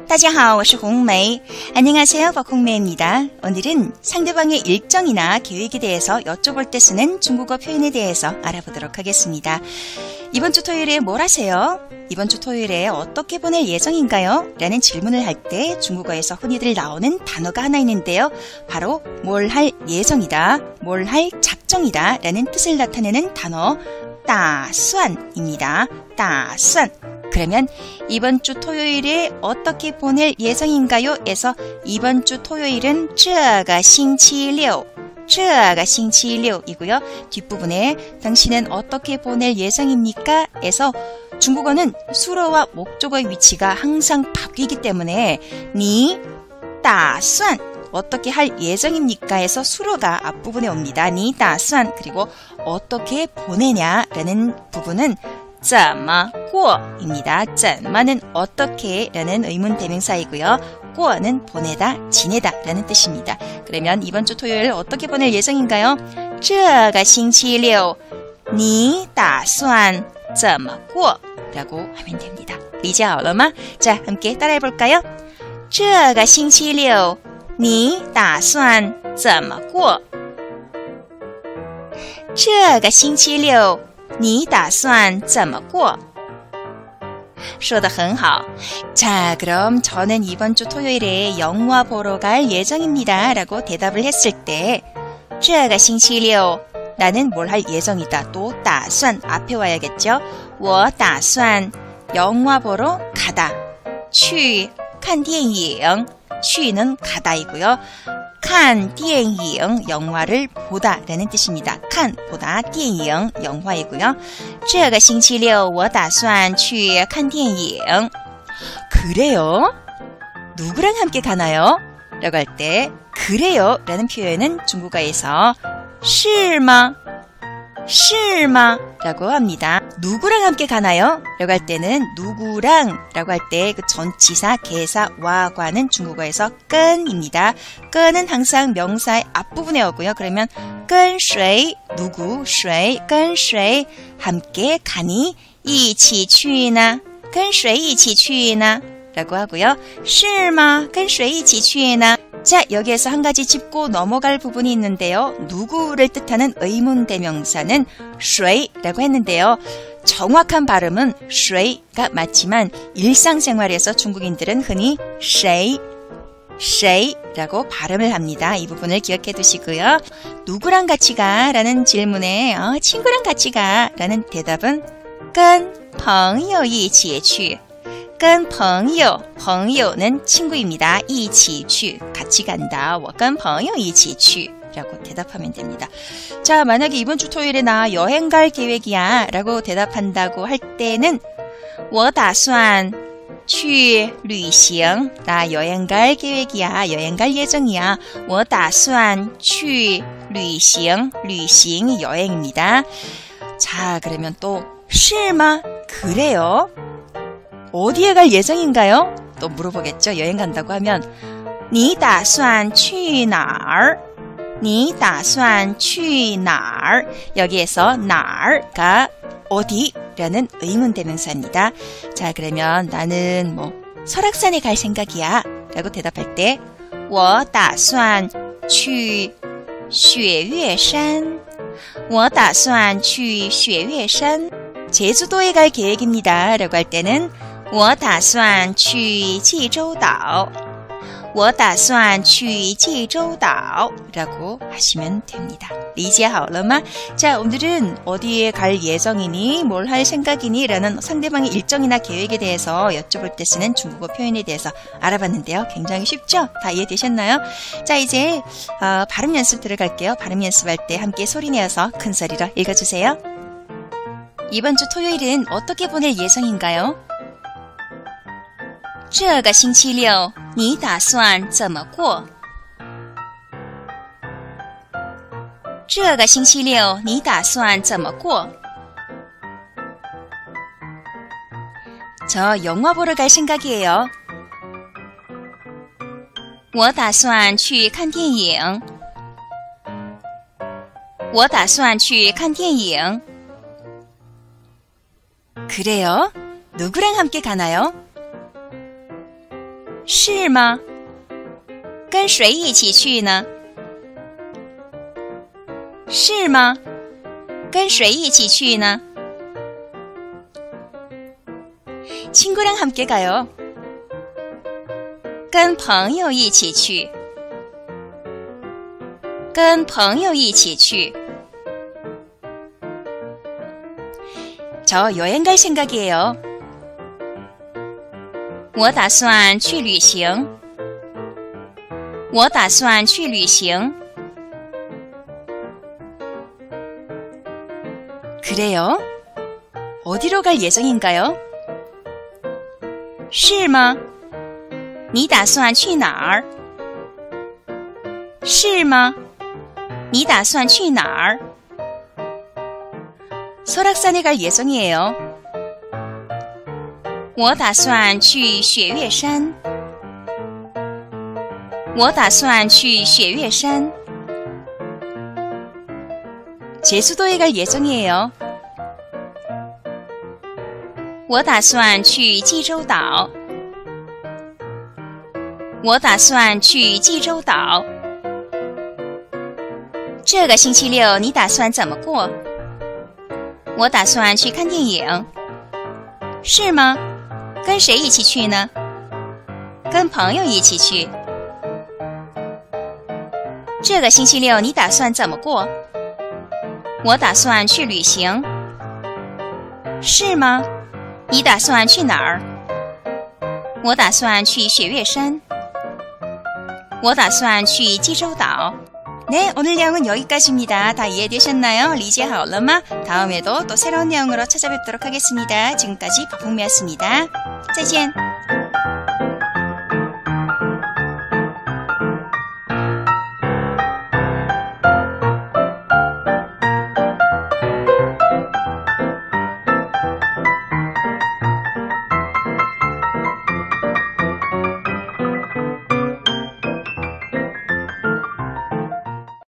大家好，我是홍메이. 안녕하세요, 박홍메이입니다. 오늘은 상대방의 일정이나 계획에 대해서 여쭤볼 때 쓰는 중국어 표현에 대해서 알아보도록 하겠습니다. 이번 주 토요일에 뭘 하세요? 이번 주 토요일에 어떻게 보낼 예정인가요? 라는 질문을 할 때 중국어에서 흔히들 나오는 단어가 하나 있는데요. 바로 뭘 할 예정이다, 뭘 할 작정이다 라는 뜻을 나타내는 단어 打算입니다. 打算. 그러면 이번 주 토요일에 어떻게 보낼 예정인가요? 에서 이번 주 토요일은 这个星期六, 这个星期六이고요. 뒷부분에 당신은 어떻게 보낼 예정입니까? 에서 중국어는 수로와 목적어의 위치가 항상 바뀌기 때문에 你打算 어떻게 할 예정입니까? 해서 수로가 앞부분에 옵니다. 你打算 그리고 어떻게 보내냐 라는 부분은 怎么过입니다. 怎么는 어떻게 라는 의문 대명사이고요. 过는 보내다, 지내다 라는 뜻입니다. 그러면 이번 주 토요일 어떻게 보낼 예정인가요? 这个星期六你打算怎么过? 라고 하면 됩니다. 理解好了吗? 자, 함께 따라해 볼까요? 这个星期六你打算怎么过? 这个星期六你打算怎么过? 说得很好. 자, 그럼 저는 이번 주 토요일에 영화 보러 갈 예정입니다. 라고 대답을 했을 때 这个星期六 나는 뭘 할 예정이다. 또 打算 앞에 와야겠죠. 我打算 영화 보러 가다. 去看电影 去는 가다이고요. 看电影 영화를 보다 라는 뜻입니다. 看 보다 电影 영화이고요. 这个星期六我打算去看电影. 그래요? 누구랑 함께 가나요? 라고 할 때 그래요 라는 표현은 중국어에서 是吗? 是吗? 라고 합니다. 누구랑 함께 가나요? 라고 할 때는 누구랑 라고 할 때 그 전치사, 개사, 와과는 중국어에서 끈입니다. 끈은 항상 명사의 앞부분에 오고요. 그러면 跟谁 누구, 谁, 跟谁 함께 가니 一起去呢? 跟谁一起去呢? 라고 하고요. 是吗? 跟谁一起去呢? 자, 여기에서 한 가지 짚고 넘어갈 부분이 있는데요. 누구를 뜻하는 의문대명사는 谁라고 했는데요. 정확한 발음은 谁가 맞지만 일상생활에서 중국인들은 흔히 谁라고 발음을 합니다. 이 부분을 기억해 두시고요. 누구랑 같이 가? 라는 질문에 친구랑 같이 가 라는 대답은 跟朋友一起去跟朋友, 朋友는 친구입니다. 一起去, 같이 간다. 我跟朋友一起去 라고 대답하면 됩니다. 자, 만약에 이번 주 토요일에 나 여행 갈 계획이야 라고 대답한다고 할 때는 我打算去旅行. 나 여행 갈 계획이야. 여행 갈 예정이야. 我打算去旅行. 旅行 여행입니다. 자, 그러면 또 是吗? 그래요? 어디에 갈 예정인가요? 또 물어보겠죠. 여행 간다고 하면 你打算去哪儿? 你打算去哪儿? 여기에서 哪儿가 어디라는 의문대명사입니다. 자, 그러면 나는 설악산에 갈 생각이야 라고 대답할 때 我打算去雪岳山. 我打算去雪岳山. 제주도에 갈 계획입니다 라고 할 때는 我打算去济州岛. 我打算去济州岛 라고 하시면 됩니다. 理解好了吗? 자, 오늘은 어디에 갈 예정이니, 뭘 할 생각이니 라는 상대방의 일정이나 계획에 대해서 여쭤볼 때 쓰는 중국어 표현에 대해서 알아봤는데요. 굉장히 쉽죠? 다 이해되셨나요? 자, 이제 발음 연습 들어갈게요. 발음 연습할 때 함께 소리내어서 큰 소리로 읽어주세요. 이번 주 토요일은 어떻게 보낼 예정인가요? 这个星期六你打算怎么过? 这个星期六你打算怎么过? 저 영화 보러 갈 생각이에요. 我打算去看电影. 我打算去看电影. 그래요? 누구랑 함께 가나요? 是吗？跟谁一起去呢？是吗？跟谁一起去呢？ 친구랑 함께 가요. 跟朋友一起去跟朋友一起去 저 여행 갈 생각이에요. 我打算去旅行我打算去旅行 그래요? 어디로 갈 예정인가요? 是吗？你打算去哪儿？是吗？你打算去哪儿？ 설악산에 갈 예정이에요. 我打算去雪岳山我打算去雪岳山 제주도에 갈 예정이에요. 我打算去济州岛我打算去济州岛这个星期六你打算怎么过我打算去看电影是吗跟谁一起去呢跟朋友一起去这个星期六你打算怎么过我打算去旅行是吗你打算去哪儿我打算去雪岳山我打算去济州岛 네, 오늘 내용은 여기까지입니다. 다 이해되셨나요? 리제 하얼러마 다음에도 또 새로운 내용으로 찾아뵙도록 하겠습니다. 지금까지 박홍미였습니다. 再见